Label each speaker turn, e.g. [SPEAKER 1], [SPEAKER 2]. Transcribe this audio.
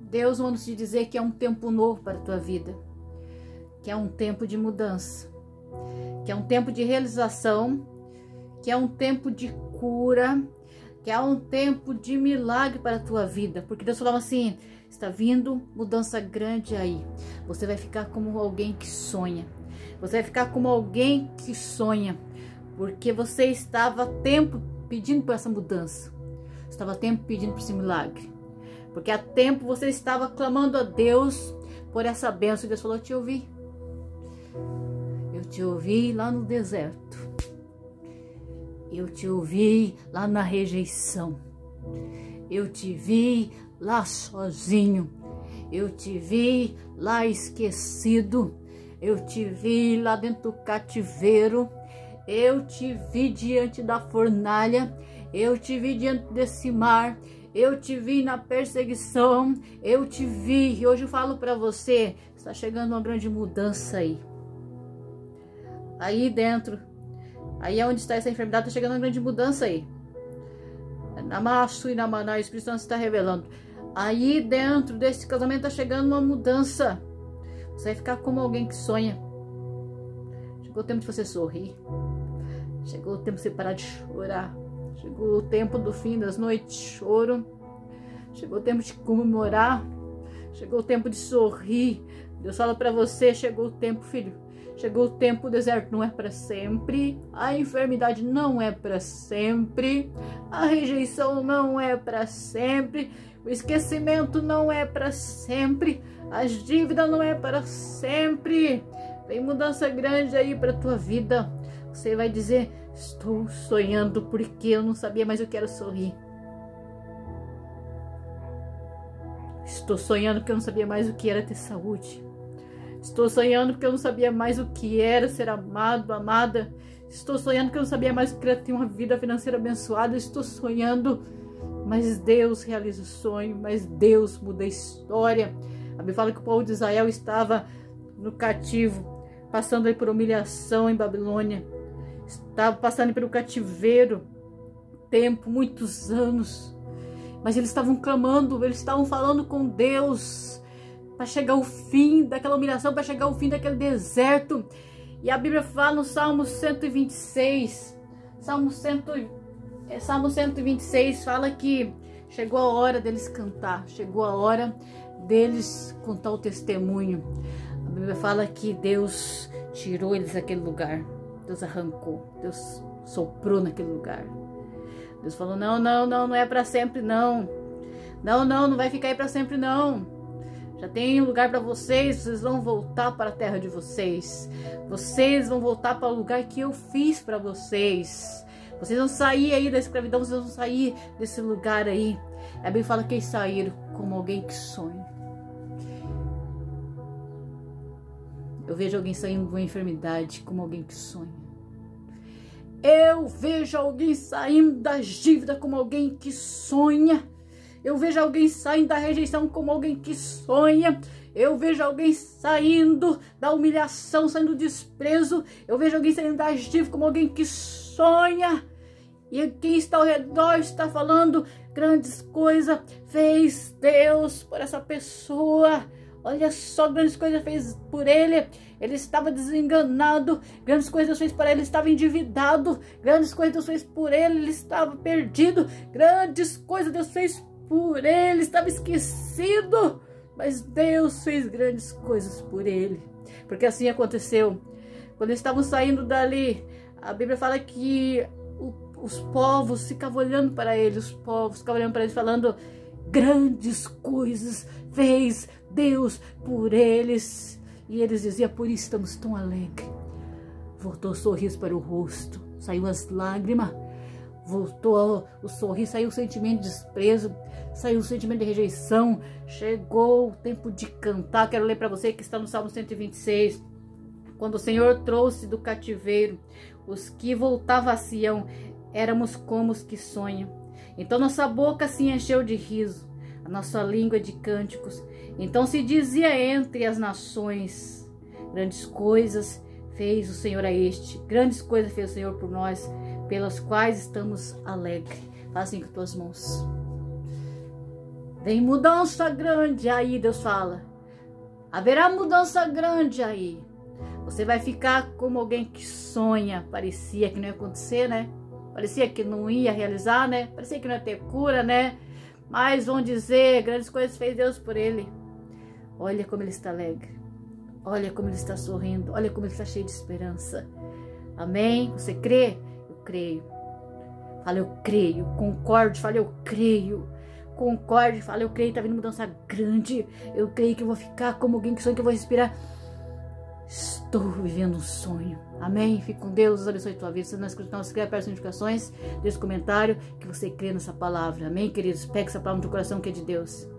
[SPEAKER 1] Deus manda te dizer que é um tempo novo para a tua vida, que é um tempo de mudança, que é um tempo de realização, que é um tempo de cura, que é um tempo de milagre para a tua vida. Porque Deus falava assim, está vindo mudança grande aí. Você vai ficar como alguém que sonha. Você vai ficar como alguém que sonha. Porque você estava tempo pedindo por essa mudança. Estava tempo pedindo por esse milagre. Porque há tempo você estava clamando a Deus por essa bênção. E Deus falou, eu te ouvi. Eu te ouvi lá no deserto. Eu te ouvi lá na rejeição. Eu te vi lá sozinho. Eu te vi lá esquecido. Eu te vi lá dentro do cativeiro. Eu te vi diante da fornalha. Eu te vi diante desse mar. Eu te vi na perseguição. Eu te vi. E hoje eu falo para você, está chegando uma grande mudança aí. Aí dentro. Aí é onde está essa enfermidade, está chegando uma grande mudança aí. Namastu e Namaná, o Espírito Santo está revelando. Aí dentro desse casamento está chegando uma mudança. Você vai ficar como alguém que sonha. Chegou o tempo de você sorrir. Chegou o tempo de você parar de chorar. Chegou o tempo do fim das noites de choro. Chegou o tempo de comemorar. Chegou o tempo de sorrir. Deus fala para você, chegou o tempo, filho. Chegou o tempo, o deserto não é para sempre, a enfermidade não é para sempre, a rejeição não é para sempre, o esquecimento não é para sempre, as dívidas não é para sempre. Tem mudança grande aí para tua vida. Você vai dizer, estou sonhando porque eu não sabia mais o que era sorrir. Estou sonhando porque eu não sabia mais o que era ter saúde. Estou sonhando porque eu não sabia mais o que era ser amado, amada. Estou sonhando porque eu não sabia mais o que era ter uma vida financeira abençoada. Estou sonhando, mas Deus realiza o sonho, mas Deus muda a história. A Bíblia fala que o povo de Israel estava no cativo, passando aí por humilhação em Babilônia. Estava passando pelo cativeiro, tempo, muitos anos. Mas eles estavam clamando, eles estavam falando com Deus, para chegar o fim daquela humilhação, para chegar o fim daquele deserto. E a Bíblia fala no Salmo 126, Salmo 126 fala que chegou a hora deles cantar, chegou a hora deles contar o testemunho. A Bíblia fala que Deus tirou eles daquele lugar, Deus arrancou, Deus soprou naquele lugar. Deus falou, não é para sempre não. Não vai ficar aí para sempre não. Já tem um lugar para vocês, vocês vão voltar para a terra de vocês. Vocês vão voltar para o lugar que eu fiz para vocês. Vocês vão sair aí da escravidão, vocês vão sair desse lugar aí. A Bíblia fala que eles saíram como alguém que sonha. Eu vejo alguém saindo de uma enfermidade como alguém que sonha. Eu vejo alguém saindo da dívida como alguém que sonha. Eu vejo alguém saindo da rejeição como alguém que sonha. Eu vejo alguém saindo da humilhação, saindo do desprezo. Eu vejo alguém saindo das dívidas como alguém que sonha. E quem está ao redor está falando grandes coisas. Fez Deus por essa pessoa. Olha só, grandes coisas fez por ele. Ele estava desenganado. Grandes coisas Deus fez por ele. Ele estava endividado. Grandes coisas Deus fez por ele. Ele estava perdido. Grandes coisas Deus fez por ele. Estava esquecido. Mas Deus fez grandes coisas por ele. Porque assim aconteceu. Quando eles estavam saindo dali, a Bíblia fala que os povos ficavam olhando para ele. Os povos ficavam olhando para ele falando: grandes coisas fez Deus por eles. E eles diziam: por isso estamos tão alegres. Voltou o sorriso para o rosto, saiu as lágrimas, voltou o sorriso, saiu o sentimento de desprezo, saiu o sentimento de rejeição. Chegou o tempo de cantar. Quero ler para você que está no Salmo 126. Quando o Senhor trouxe do cativeiro os que voltavam a Sião, éramos como os que sonham. Então nossa boca se encheu de riso, a nossa língua de cânticos. Então se dizia entre as nações: grandes coisas fez o Senhor a este, grandes coisas fez o Senhor por nós, pelas quais estamos alegres. Faz assim com as tuas mãos. Vem mudança grande aí, Deus fala. Haverá mudança grande aí. Você vai ficar como alguém que sonha. Parecia que não ia acontecer, né? Parecia que não ia realizar, né? Parecia que não ia ter cura, né? Mas vão dizer, grandes coisas fez Deus por ele. Olha como ele está alegre. Olha como ele está sorrindo. Olha como ele está cheio de esperança. Amém? Você crê? Eu creio. Fala, eu creio. Concorde, fala, eu creio. Concorde, fala, eu creio. Tá vindo mudança grande. Eu creio que eu vou ficar como alguém que sonha, que eu vou respirar. Estou vivendo um sonho. Amém? Fique com Deus. Deus abençoe a tua vida. Se não escutar, se inscreve, peça notificações. Deixe comentário que você crê nessa palavra. Amém, queridos? Pegue essa palavra no teu coração que é de Deus.